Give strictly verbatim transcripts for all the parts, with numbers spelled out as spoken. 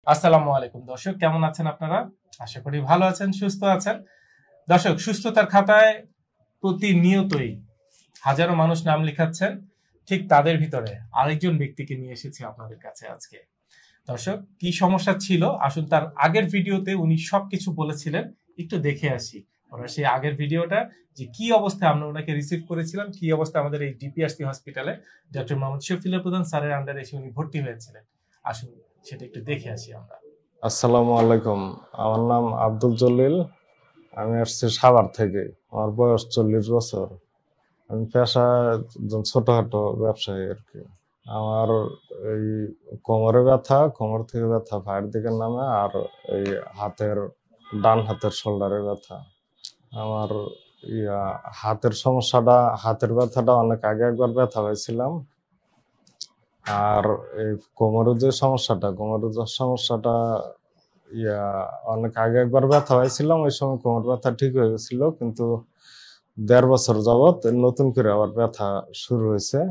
আসসালামু আলাইকুম দর্শক, কেমন আছেন আপনারা? আশা করি ভালো আছেন, সুস্থ আছেন। দর্শক, সুস্থতার খাতায় প্রতিনিয়তই হাজারো মানুষ নাম লিখাচ্ছেন, ঠিক তাদের ভিতরে আরেকজন ব্যক্তিকে নিয়ে এসেছি আপনাদের কাছে আজকে। দর্শক, কি সমস্যা ছিল আসুন তার আগের ভিডিওতে উনি সবকিছু বলেছিলেন, একটু দেখে আসি ওনার সেই আগের ভিডিওটা, যে কি অবস্থায় আমরা ওনাকে রিসিভ করেছিলাম, কি অবস্থা আমাদের এই ডিপিআরসি হসপিটালে ডক্টর মোহাম্মদ শফিউল্লাহ প্রধান স্যারের আন্ডারে এসে উনি ভর্তি হয়েছিলেন। আসুন সেটা একটু দেখে আসি আমরা। আসসালামু আলাইকুম, আমার নাম আব্দুল জলিল। আমি আসছি সাভার থেকে। আমার বয়স চল্লিশ বছর। আমি পেশা একজন ছোটখাটো ব্যবসায়ী আর কি। আমার এই কোমরে ব্যথা, কোমর থেকে ব্যথা পায়ের দিকের নামে, আর এই হাতের ডান হাতের শোল্ডারে ব্যথা। আমার ইয়া হাতের সমস্যাটা, হাতের ব্যথাটা অনেক আগে একবার ব্যথা হয়েছিলাম। আর এই কোমরের যে সমস্যাটা, কোমরের যে সমস্যাটা ইয়া অনেক আগে একবার ব্যথা হয়েছিলাম, ওই সময় কোমর ব্যথা ঠিক হয়ে গেছিল, কিন্তু দেড় বছর যাবৎ নতুন করে আবার ব্যথা শুরু হয়েছে।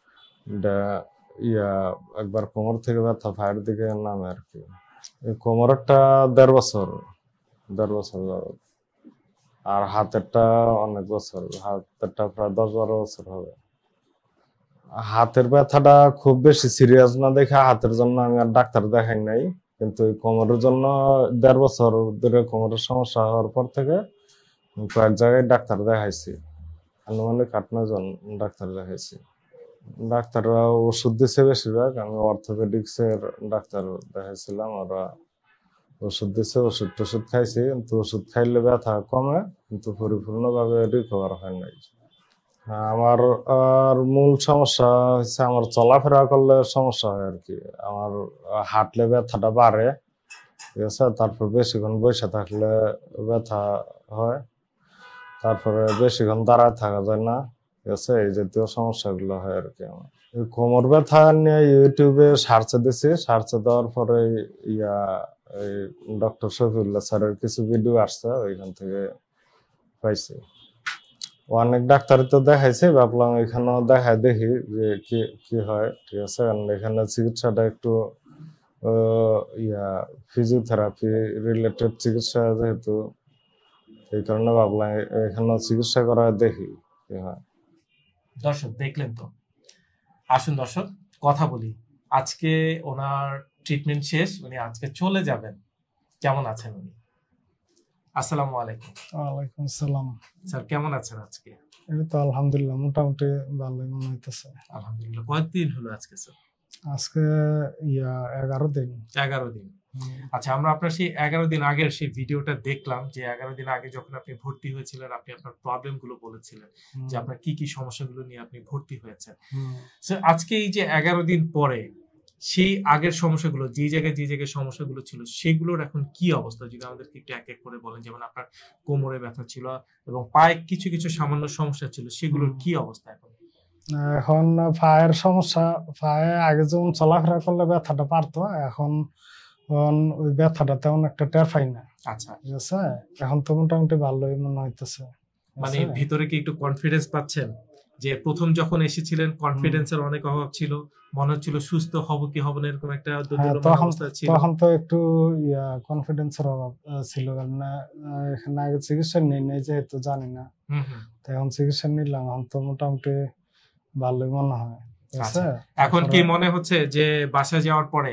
ইয়া একবার কোমর থেকে ব্যথা পায়ের দিকে নামে আর কি। এই কোমরেরটা দেড় বছর দেড় বছর যাবৎ, আর হাতেরটা অনেক বছর, হাতেরটা প্রায় দশ বারো বছর হবে। হাতের ব্যথাটা খুব বেশি সিরিয়াস না দেখে হাতের জন্য আমি আর ডাক্তার দেখাই নাই, কিন্তু কোমরের জন্য দেড় বছর ধরে কোমরের সমস্যা হওয়ার পর থেকে কয়েক জায়গায় ডাক্তার দেখাইছি। আনুমানিক আট নয় জন ডাক্তার দেখাইছি। ডাক্তাররা ওষুধ দিচ্ছে বেশিরভাগ। আমি অর্থোপেডিক্স এর ডাক্তার দেখাইছিলাম, ওরা ওষুধ দিচ্ছে, ওষুধ টষুধ খাইছি, কিন্তু ওষুধ খাইলে ব্যথা কমে, কিন্তু পরিপূর্ণভাবে রিকভার হয় নাই। আমার আর মূল সমস্যা হচ্ছে আমার চলাফেরা করলে সমস্যা হয় আর কি। আমার হাঁটলে ব্যথাটা বাড়ে, ঠিক আছে। তারপর বেশিক্ষণ বসে থাকলে ব্যথা হয়, তারপরে বেশিক্ষণ দাঁড়ায় থাকা যায় না, ঠিক আছে। এই জাতীয় সমস্যাগুলো হয় আর কি। আমার কোমর ব্যথা নিয়ে ইউটিউবে সার্চে দিছি, সার্চে দেওয়ার পরে ইয়া এই ডক্টর শফিউল্লাহ স্যারের কিছু ভিডিও আসছে, ওইখান থেকে পাইছি। অনেক ডাক্তারই তো দেখাইছে, ভাবলাম এখানেও দেখায় দেখি যে কি কি হয়, ঠিক আছে। কারণ এখানে চিকিৎসাটা একটু ইয়া ফিজিওথেরাপি রিলেটেড চিকিৎসা যেহেতু, এই কারণে ভাবলাম এখানেও চিকিৎসা করা দেখি কি হয়। দর্শক দেখলেন তো, আসুন দর্শক কথা বলি। আজকে ওনার ট্রিটমেন্ট শেষ, উনি আজকে চলে যাবেন। কেমন আছেন উনি? আসসালামু আলাইকুম। ওয়ালাইকুম আসসালাম। স্যার কেমন আছেন আজকে? এই তো আলহামদুলিল্লাহ, মোটামুটি ভালোই মনে হইতেছে। আলহামদুলিল্লাহ। কয়েকদিন হলো আজকে স্যার? আজকে ইয়া এগারো দিন। এগারো দিন। আচ্ছা, আমরা আপনার সেই এগারো দিন আগের সেই ভিডিওটা দেখলাম, যে এগারো দিন আগে যখন আপনি ভর্তি হয়েছিলেন, আপনি আপনার প্রবলেম গুলো বলেছিলেন, যে আপনার কি কি সমস্যাগুলো নিয়ে আপনি ভর্তি হয়েছেন। আজকে এই যে এগারো দিন পরে সেই আগের সমস্যাগুলো, যে জায়গায় যে জায়গায় সমস্যাগুলো ছিল, সেগুলোর এখন কি অবস্থা, যদি আমাদেরকে একটু এক এক করে বলেন। যেমন আপনার কোমরে ব্যথা ছিল এবং পায়ে কিছু কিছু সামান্য সমস্যা ছিল, সেগুলোর কি অবস্থা এখন? এখন পায়ের সমস্যা, পায়ে আগে যেমন চলাফেরা করলে ব্যথাটা পারতো, এখন ওই ব্যথাটা তেমন একটা টের পাই না। আচ্ছা, ঠিক আছে। এখন তো মোটামুটি ভালোই মনে হইতেছে। মানে ভিতরে কি একটু কনফিডেন্স পাচ্ছেন? যে প্রথম যখন এসেছিলেন কনফিডেন্সের অনেক অভাব ছিল, মনে হচ্ছিল সুস্থ হব কি হব না, এরকম একটা অবস্থা ছিল। তখন তো একটু ইয়া কনফিডেন্সের অভাব ছিল, কারণ এখানে আগে চিকিৎসা নেই নাই যেহেতু জানি না, তো এখন চিকিৎসা নিলাম, এখন তো মোটামুটি ভালোই মনে হয়। এখন কি মনে হচ্ছে যে বাসা যাওয়ার পরে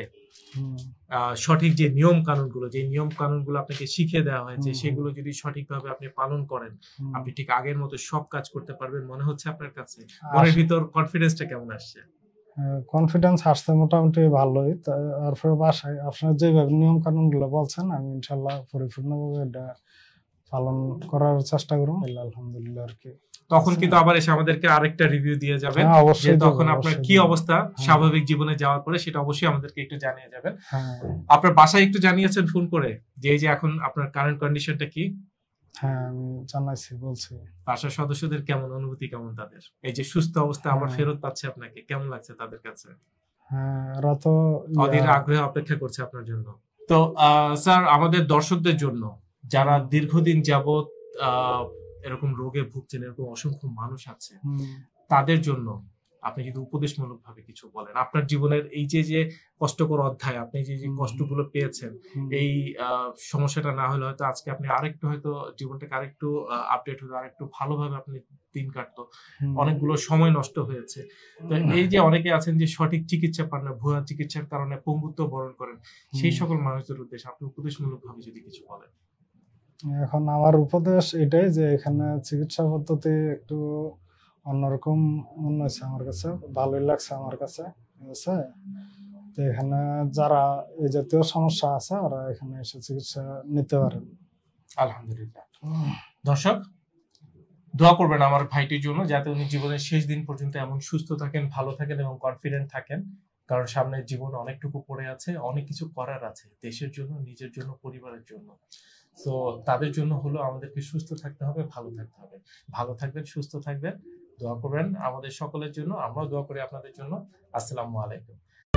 সঠিক যে নিয়ম কানুন গুলো, যে নিয়ম কানুন গুলো আপনাকে শিখিয়ে দেওয়া হয়েছে, সেগুলো যদি সঠিকভাবে আপনি পালন করেন, আপনি ঠিক আগের মতো সব কাজ করতে পারবেন মনে হচ্ছে আপনার কাছে? মনের ভিতর কনফিডেন্সটা কেমন আসছে? কনফিডেন্স আসছে মোটামুটি ভালোই। তারপরে বাসায় আপনার যেভাবে নিয়ম কানুন গুলো বলছেন, আমি ইনশাল্লাহ পরিপূর্ণভাবে এটা পালন করার চেষ্টা করুন, আলহামদুলিল্লাহ আর কি। তখন কিন্তু আবার এসে আমাদেরকে আরেকটা রিভিউ দিয়ে যাবেন, যে তখন আপনার কি অবস্থা স্বাভাবিক জীবনে যাওয়ার পরে, সেটা অবশ্যই আমাদেরকে একটু জানিয়ে যাবেন। আপনার বাসায় একটু জানিয়েছেন ফোন করে যে এই যে এখন আপনার কারেন্ট কন্ডিশনটা কি? হ্যাঁ, আমি জানাইছি, বলছি। বাসার সদস্যদের কেমন অনুভূতি, কেমন তাদের এই যে সুস্থ অবস্থা আবার ফেরত পাচ্ছে, আপনাকে কেমন লাগছে তাদের কাছে? হ্যাঁ, ওরা তো অধীর আগ্রহে অপেক্ষা করছে আপনার জন্য। তো স্যার, আমাদের দর্শকদের জন্য যারা দীর্ঘদিন যাবত আহ এরকম রোগে ভুগছেন, এরকম অসংখ্য মানুষ আছে, তাদের জন্য আপনি যদি উপদেশমূলক ভাবে কিছু বলেন, আপনার জীবনের এই যে যে কষ্টকর অধ্যায়, আপনি যে যে কষ্টগুলো পেয়েছেন, এই সমস্যাটা না হলে হয়তো আজকে আপনি আরেকটু হয়তো জীবনটাকে আরেকটু আপডেট হতো, আরেকটু ভালোভাবে আপনি দিন কাটতো, অনেকগুলো সময় নষ্ট হয়েছে। তো এই যে অনেকে আছেন যে সঠিক চিকিৎসা পান না, ভুয়া চিকিৎসার কারণে পঙ্গুত্ব বরণ করেন, সেই সকল মানুষদের উদ্দেশ্যে আপনি উপদেশমূলক ভাবে যদি কিছু বলেন। এখন আমার উপদেশ এটাই যে এখানে চিকিৎসা পদ্ধতি একটু অন্যরকম মনে হয়েছে আমার কাছে, ভালোই লাগছে আমার কাছে, ঠিক আছে। তো এখানে যারা এই জাতীয় সমস্যা আছে ওরা এখানে এসে চিকিৎসা নিতে পারেন। আলহামদুলিল্লাহ। দর্শক, দোয়া করবেন আমার ভাইটির জন্য, যাতে উনি জীবনের শেষ দিন পর্যন্ত এমন সুস্থ থাকেন, ভালো থাকেন এবং কনফিডেন্ট থাকেন, কারণ সামনের জীবন অনেকটুকু পড়ে আছে, অনেক কিছু করার আছে দেশের জন্য, নিজের জন্য, পরিবারের জন্য। তো তাদের জন্য হলো আমাদেরকে সুস্থ থাকতে হবে, ভালো থাকতে হবে। ভালো থাকবেন, সুস্থ থাকবেন, দোয়া করবেন আমাদের সকলের জন্য, আমরাও দোয়া করি আপনাদের জন্য। আসসালামু আলাইকুম।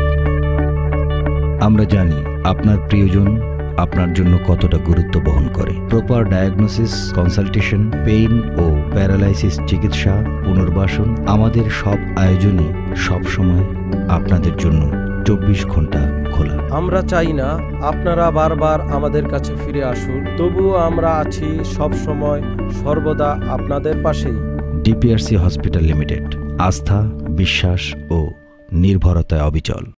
আমরা জানি আপনার প্রিয়জন আপনার জন্য কতটা গুরুত্ব বহন করে। প্রপার ডায়াগনোসিস, কনসালটেশন, পেইন ও প্যারালাইসিস চিকিৎসা, পুনর্বাসন, আমাদের সব আয়োজনই সব সময় আপনাদের জন্য চব্বিশ ঘন্টা খোলা। আমরা চাই না আপনারা বারবার আমাদের কাছে ফিরে আসুন, তবুও আমরা আছি সব সময় সর্বদা আপনাদের পাশেই। ডিপিআরসি হসপিটাল লিমিটেড, আস্থা, বিশ্বাস ও নির্ভরতায় অবিচল।